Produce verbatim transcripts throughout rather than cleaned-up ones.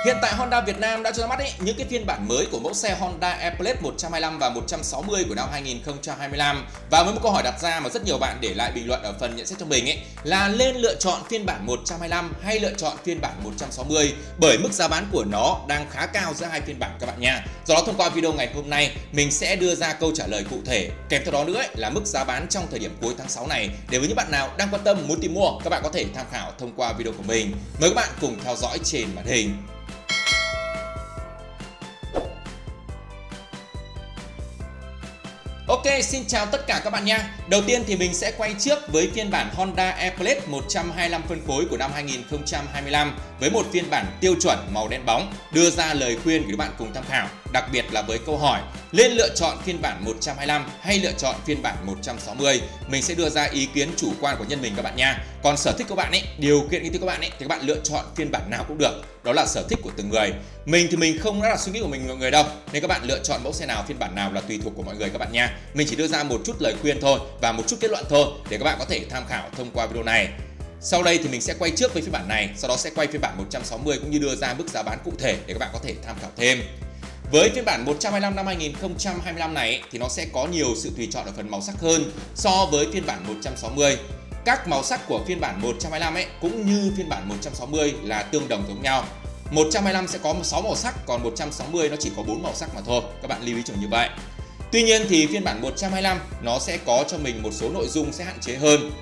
Hiện tại Honda Việt Nam đã cho ra mắt ấy, những cái phiên bản mới của mẫu xe Honda Airblade một trăm hai mươi lăm và một trăm sáu mươi của năm hai nghìn không trăm hai mươi lăm. Và với một câu hỏi đặt ra mà rất nhiều bạn để lại bình luận ở phần nhận xét cho mình ấy là nên lựa chọn phiên bản một trăm hai mươi lăm hay lựa chọn phiên bản một trăm sáu mươi, bởi mức giá bán của nó đang khá cao giữa hai phiên bản các bạn nha. Do đó thông qua video ngày hôm nay mình sẽ đưa ra câu trả lời cụ thể, kèm theo đó nữa ấy, là mức giá bán trong thời điểm cuối tháng sáu này, để với những bạn nào đang quan tâm muốn tìm mua, các bạn có thể tham khảo thông qua video của mình. Mời các bạn cùng theo dõi trên màn hình. Ok, xin chào tất cả các bạn nha. Đầu tiên thì mình sẽ quay trước với phiên bản Honda Airblade một trăm hai mươi lăm phân khối của năm hai nghìn không trăm hai mươi lăm với một phiên bản tiêu chuẩn màu đen bóng, đưa ra lời khuyên của các bạn cùng tham khảo, đặc biệt là với câu hỏi nên lựa chọn phiên bản một trăm hai mươi lăm hay lựa chọn phiên bản một trăm sáu mươi. Mình sẽ đưa ra ý kiến chủ quan của nhân mình các bạn nha. Còn sở thích của bạn ấy, điều kiện kinh tế của bạn ấy thì các bạn lựa chọn phiên bản nào cũng được. Đó là sở thích của từng người. Mình thì mình không là suy nghĩ của mình mọi người đâu. Nên các bạn lựa chọn mẫu xe nào, phiên bản nào là tùy thuộc của mọi người các bạn nha. Mình chỉ đưa ra một chút lời khuyên thôi và một chút kết luận thôi để các bạn có thể tham khảo thông qua video này. Sau đây thì mình sẽ quay trước với phiên bản này, sau đó sẽ quay phiên bản một trăm sáu mươi cũng như đưa ra mức giá bán cụ thể để các bạn có thể tham khảo thêm. Với phiên bản một trăm hai mươi lăm năm hai nghìn không trăm hai mươi lăm này thì nó sẽ có nhiều sự tùy chọn ở phần màu sắc hơn so với phiên bản một trăm sáu mươi. Các màu sắc của phiên bản một trăm hai mươi lăm ấy cũng như phiên bản một trăm sáu mươi là tương đồng giống nhau. một trăm hai mươi lăm sẽ có sáu màu sắc, còn một trăm sáu mươi nó chỉ có bốn màu sắc mà thôi. Các bạn lưu ý cho như vậy. Tuy nhiên thì phiên bản một trăm hai mươi lăm nó sẽ có cho mình một số nội dung sẽ hạn chế hơn.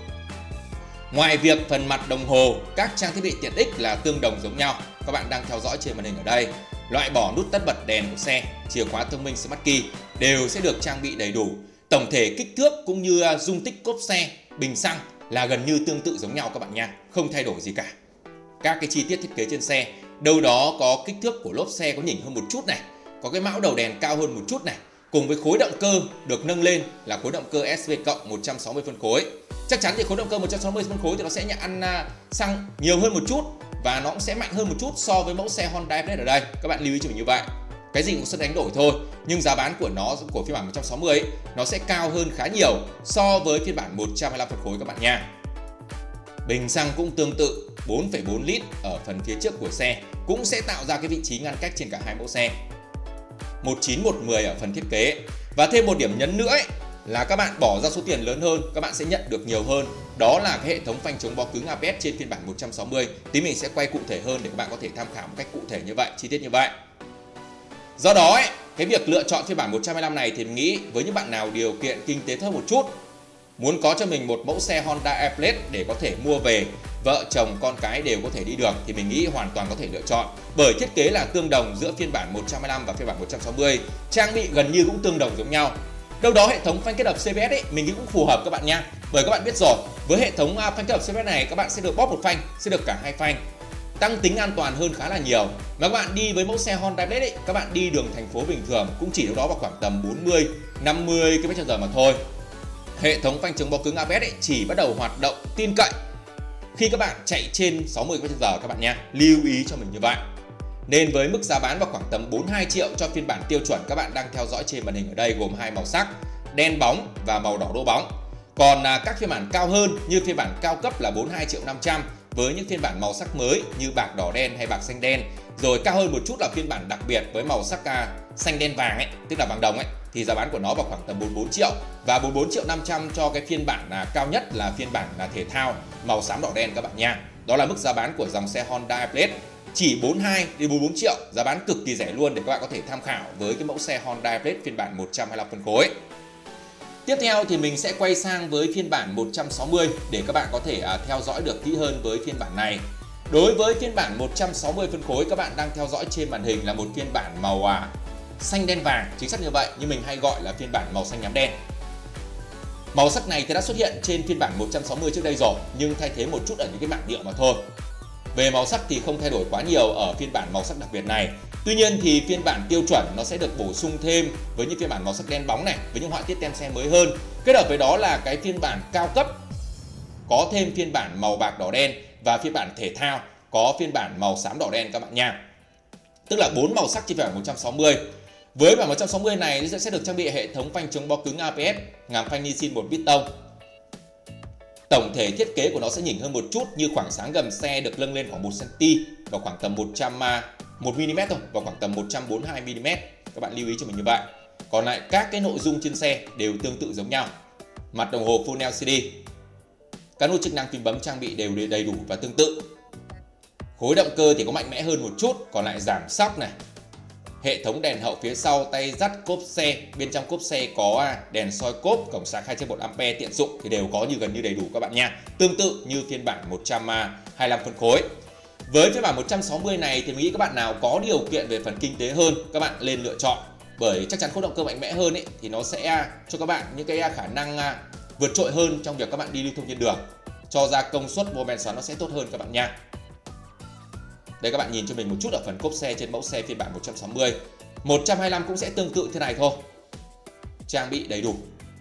Ngoài việc phần mặt đồng hồ, các trang thiết bị tiện ích là tương đồng giống nhau, các bạn đang theo dõi trên màn hình ở đây. Loại bỏ nút tắt bật đèn của xe, chìa khóa thông minh Smart Key đều sẽ được trang bị đầy đủ. Tổng thể kích thước cũng như dung tích cốp xe, bình xăng là gần như tương tự giống nhau các bạn nha, không thay đổi gì cả. Các cái chi tiết thiết kế trên xe, đâu đó có kích thước của lốp xe có nhỉnh hơn một chút này, có cái mão đầu đèn cao hơn một chút này, cùng với khối động cơ được nâng lên là khối động cơ ét vê cộng một trăm sáu mươi phân khối. Chắc chắn thì khối động cơ một trăm sáu mươi phân khối thì nó sẽ ăn xăng nhiều hơn một chút và nó cũng sẽ mạnh hơn một chút so với mẫu xe Honda Airblade ở đây. Các bạn lưu ý cho mình như vậy. Cái gì cũng sẽ đánh đổi thôi, nhưng giá bán của nó của phiên bản một trăm sáu mươi ấy, nó sẽ cao hơn khá nhiều so với phiên bản một trăm hai mươi lăm phân khối các bạn nha. Bình xăng cũng tương tự, bốn phẩy bốn lít ở phần phía trước của xe cũng sẽ tạo ra cái vị trí ngăn cách trên cả hai mẫu xe. một chín một mười ở phần thiết kế. Và thêm một điểm nhấn nữa ấy, là các bạn bỏ ra số tiền lớn hơn, các bạn sẽ nhận được nhiều hơn. Đó là cái hệ thống phanh chống bó cứng a bê ét trên phiên bản một trăm sáu mươi. Tí mình sẽ quay cụ thể hơn để các bạn có thể tham khảo một cách cụ thể như vậy, chi tiết như vậy. Do đó ấy, cái việc lựa chọn phiên bản một trăm hai mươi lăm này thì mình nghĩ với những bạn nào điều kiện kinh tế thấp một chút, muốn có cho mình một mẫu xe Honda Airblade để có thể mua về, vợ chồng con cái đều có thể đi được thì mình nghĩ hoàn toàn có thể lựa chọn. Bởi thiết kế là tương đồng giữa phiên bản một trăm hai mươi lăm và phiên bản một trăm sáu mươi, trang bị gần như cũng tương đồng giống nhau. Đâu đó hệ thống phanh kết hợp xê bê ét ấy mình nghĩ cũng phù hợp các bạn nha. Bởi các bạn biết rồi, với hệ thống phanh kết hợp xê bê ét này các bạn sẽ được bóp một phanh, sẽ được cả hai phanh, tăng tính an toàn hơn khá là nhiều. Mà các bạn đi với mẫu xe Honda Airblade ấy, các bạn đi đường thành phố bình thường cũng chỉ đâu đó vào khoảng tầm bốn mươi năm mươi ki lô mét trên giờ mà thôi. Hệ thống phanh chống bó cứng a bê ét ấy chỉ bắt đầu hoạt động tin cậy khi các bạn chạy trên sáu mươi ki lô mét trên giờ các bạn nha. Lưu ý cho mình như vậy. Nên với mức giá bán vào khoảng tầm bốn mươi hai triệu cho phiên bản tiêu chuẩn các bạn đang theo dõi trên màn hình ở đây gồm hai màu sắc, đen bóng và màu đỏ đô bóng. Còn các phiên bản cao hơn như phiên bản cao cấp là bốn mươi hai triệu năm trăm với những phiên bản màu sắc mới như bạc đỏ đen hay bạc xanh đen. Rồi cao hơn một chút là phiên bản đặc biệt với màu sắc xanh đen vàng ấy, tức là vàng đồng ấy, thì giá bán của nó vào khoảng tầm bốn mươi bốn triệu. Và bốn mươi bốn triệu năm trăm cho cái phiên bản cao nhất là phiên bản thể thao màu xám đỏ đen các bạn nha. Đó là mức giá bán của dòng xe Honda Airblade. Chỉ bốn mươi hai đến bốn mươi bốn triệu, giá bán cực kỳ rẻ luôn để các bạn có thể tham khảo với cái mẫu xe Honda Airblade phiên bản một trăm hai mươi lăm phân khối. Tiếp theo thì mình sẽ quay sang với phiên bản một trăm sáu mươi để các bạn có thể theo dõi được kỹ hơn với phiên bản này. Đối với phiên bản một trăm sáu mươi phân khối các bạn đang theo dõi trên màn hình là một phiên bản màu à, xanh đen vàng, chính xác như vậy, nhưng mình hay gọi là phiên bản màu xanh nhám đen. Màu sắc này thì đã xuất hiện trên phiên bản một trăm sáu mươi trước đây rồi, nhưng thay thế một chút ở những cái mảng nhựa mà thôi. Về màu sắc thì không thay đổi quá nhiều ở phiên bản màu sắc đặc biệt này. Tuy nhiên thì phiên bản tiêu chuẩn nó sẽ được bổ sung thêm với những phiên bản màu sắc đen bóng này, với những họa tiết tem xe mới hơn. Kết hợp với đó là cái phiên bản cao cấp có thêm phiên bản màu bạc đỏ đen và phiên bản thể thao có phiên bản màu xám đỏ đen các bạn nha. Tức là bốn màu sắc trên phiên bản một trăm sáu mươi. Với bản một trăm sáu mươi này sẽ được trang bị hệ thống phanh chống bó cứng a bê ét, ngàm phanh Nissin một piston. Tổng thể thiết kế của nó sẽ nhỉnh hơn một chút, như khoảng sáng gầm xe được nâng lên khoảng một xăng ti mét và khoảng tầm một trăm một mi li mét thôi, vào khoảng tầm một trăm bốn mươi hai mi li mét. Các bạn lưu ý cho mình như vậy. Còn lại các cái nội dung trên xe đều tương tự giống nhau. Mặt đồng hồ Full lờ xê đê. Các nút chức năng phím bấm trang bị đều đầy đủ và tương tự. Khối động cơ thì có mạnh mẽ hơn một chút, còn lại giảm sóc này. Hệ thống đèn hậu phía sau, tay dắt, cốp xe. Bên trong cốp xe có đèn soi cốp, cổng sạc hai trăm một am pe tiện dụng thì đều có như gần như đầy đủ các bạn nha. Tương tự như phiên bản một trăm hai mươi lăm phân khối. Với phiên bản một trăm sáu mươi này thì mình nghĩ các bạn nào có điều kiện về phần kinh tế hơn, các bạn lên lựa chọn. Bởi chắc chắn khối động cơ mạnh mẽ hơn ấy, thì nó sẽ cho các bạn những cái khả năng vượt trội hơn trong việc các bạn đi lưu thông trên đường. Cho ra công suất mô men xoắn nó sẽ tốt hơn các bạn nha. Đây các bạn nhìn cho mình một chút ở phần cốp xe trên mẫu xe phiên bản một trăm sáu mươi. một trăm hai mươi lăm cũng sẽ tương tự thế này thôi. Trang bị đầy đủ.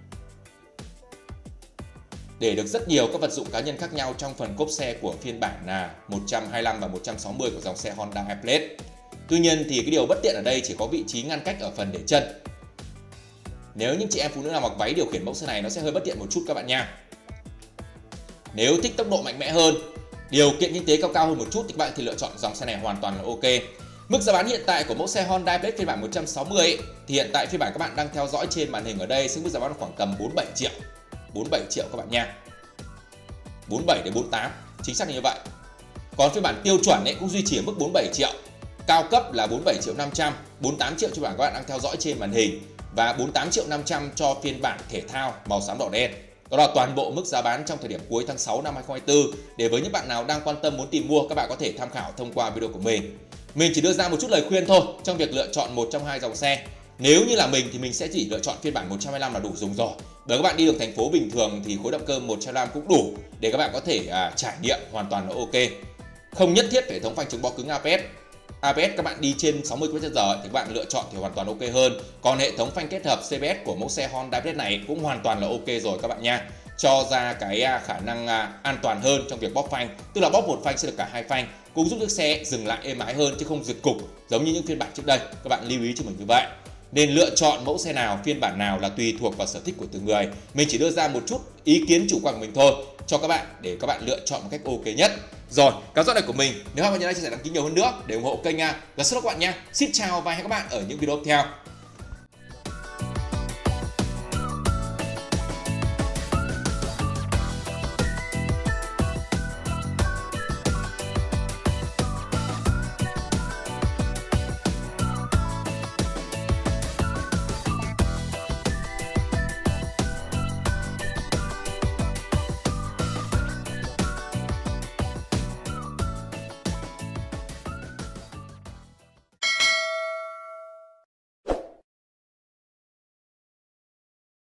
Để được rất nhiều các vật dụng cá nhân khác nhau trong phần cốp xe của phiên bản là một trăm hai mươi lăm và một trăm sáu mươi của dòng xe Honda Airblade. Tuy nhiên thì cái điều bất tiện ở đây chỉ có vị trí ngăn cách ở phần để chân. Nếu những chị em phụ nữ nào mặc váy điều khiển mẫu xe này nó sẽ hơi bất tiện một chút các bạn nha. Nếu thích tốc độ mạnh mẽ hơn, điều kiện kinh tế cao cao hơn một chút thì các bạn thì lựa chọn dòng xe này hoàn toàn là ok. Mức giá bán hiện tại của mẫu xe Honda Airblade phiên bản một trăm sáu mươi ấy, thì hiện tại phiên bản các bạn đang theo dõi trên màn hình ở đây sẽ mức giá bán khoảng tầm bốn mươi bảy triệu. bốn mươi bảy triệu các bạn nha. bốn mươi bảy đến bốn mươi tám, chính xác là như vậy. Còn phiên bản tiêu chuẩn ấy cũng duy trì ở mức bốn mươi bảy triệu. Cao cấp là bốn mươi bảy triệu năm trăm, bốn mươi tám triệu cho bạn các bạn đang theo dõi trên màn hình và bốn mươi tám triệu năm trăm cho phiên bản thể thao màu xám đỏ đen. Đó là toàn bộ mức giá bán trong thời điểm cuối tháng sáu năm hai nghìn không trăm hai mươi tư. Để với những bạn nào đang quan tâm muốn tìm mua, các bạn có thể tham khảo thông qua video của mình. Mình chỉ đưa ra một chút lời khuyên thôi trong việc lựa chọn một trong hai dòng xe. Nếu như là mình thì mình sẽ chỉ lựa chọn phiên bản một trăm hai mươi lăm là đủ dùng rồi. Bởi các bạn đi đường thành phố bình thường thì khối động cơ một trăm hai mươi lăm cũng đủ để các bạn có thể à, trải nghiệm hoàn toàn là ok. Không nhất thiết phải hệ thống phanh chống bó cứng a pê ét. a pê ét các bạn đi trên sáu mươi ki lô mét trên giờ thì các bạn lựa chọn thì hoàn toàn ok hơn. Còn hệ thống phanh kết hợp xê bê ét của mẫu xe Honda Airblade này cũng hoàn toàn là ok rồi các bạn nha. Cho ra cái khả năng an toàn hơn trong việc bóp phanh, tức là bóp một phanh sẽ được cả hai phanh, cũng giúp chiếc xe dừng lại êm ái hơn chứ không giật cục giống như những phiên bản trước đây. Các bạn lưu ý cho mình như vậy. Nên lựa chọn mẫu xe nào, phiên bản nào là tùy thuộc vào sở thích của từng người. Mình chỉ đưa ra một chút ý kiến chủ quan của mình thôi cho các bạn để các bạn lựa chọn một cách ok nhất. Rồi, cái dõi này của mình, nếu các bạn nhớ like, chia sẻ, đăng ký nhiều hơn nữa để ủng hộ kênh là rất các bạn nha. Xin chào và hẹn gặp các bạn ở những video tiếp theo.